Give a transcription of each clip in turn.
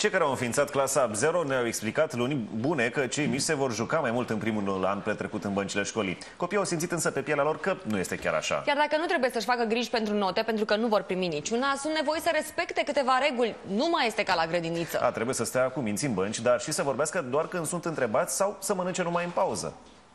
Cei care au înființat clasa 0 ne-au explicat luni bune că cei mici se vor juca mai mult în primul an petrecut în băncile școlii. Copiii au simțit însă pe pielea lor că nu este chiar așa. Chiar dacă nu trebuie să-și facă griji pentru note, pentru că nu vor primi niciuna, sunt nevoiți să respecte câteva reguli. Nu mai este ca la grădiniță. Trebuie să stea cu minți în bănci, dar și să vorbească doar când sunt întrebați sau să mănânce numai în pauză.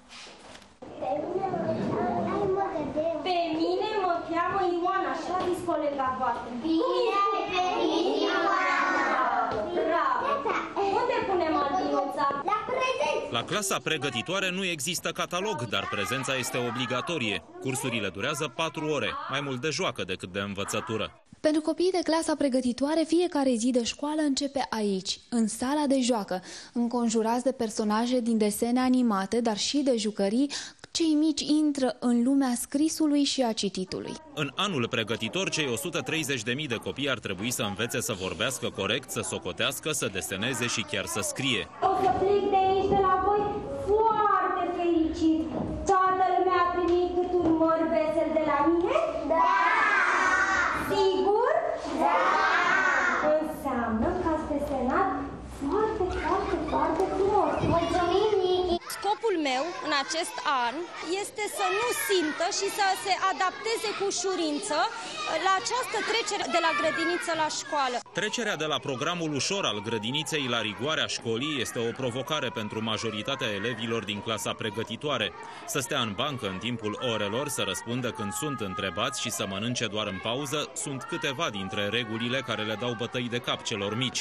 Pe mine mă cheamă Ioana, așa a zis colega voastră. Bine ai venit, Ioana! Bravo! Unde punem albinuța? La prezență! La clasa pregătitoare nu există catalog, dar prezența este obligatorie. Cursurile durează 4 ore, mai mult de joacă decât de învățătură. Pentru copiii de clasa pregătitoare, fiecare zi de școală începe aici, în sala de joacă, înconjurați de personaje din desene animate, dar și de jucării. Cei mici intră în lumea scrisului și a cititului. În anul pregătitor, cei 130.000 de copii ar trebui să învețe să vorbească corect, să socotească, să deseneze și chiar să scrie. O să plec de aici de la voi foarte fericit. Toată lumea a primit cât un măr vesel de la mine? Da! Sigur? Da! Înseamnă că ați desenat foarte frumos. Mulțumim, Nichi! Scopul meu în acest an este să nu simtă și să se adapteze cu ușurință la această trecere de la grădiniță la școală. Trecerea de la programul ușor al grădiniței la rigoarea școlii este o provocare pentru majoritatea elevilor din clasa pregătitoare. Să stea în bancă în timpul orelor, să răspundă când sunt întrebați și să mănânce doar în pauză sunt câteva dintre regulile care le dau bătăi de cap celor mici.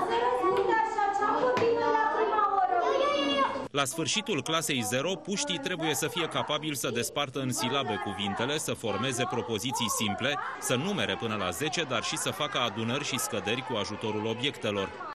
La sfârșitul clasei 0, puștii trebuie să fie capabili să despartă în silabe cuvintele, să formeze propoziții simple, să numere până la 10, dar și să facă adunări și scăderi cu ajutorul obiectelor.